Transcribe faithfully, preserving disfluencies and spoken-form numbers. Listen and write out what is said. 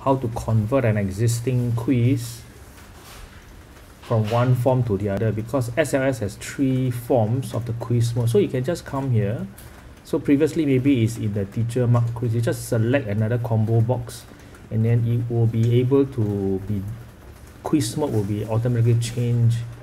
how to convert an existing quiz from one form to the other, because S L S has three forms of the quiz mode. So you can just come here. So previously maybe it's in the teacher mark quiz, you just select another combo box, and then it will be able to be, quiz mode will be automatically changed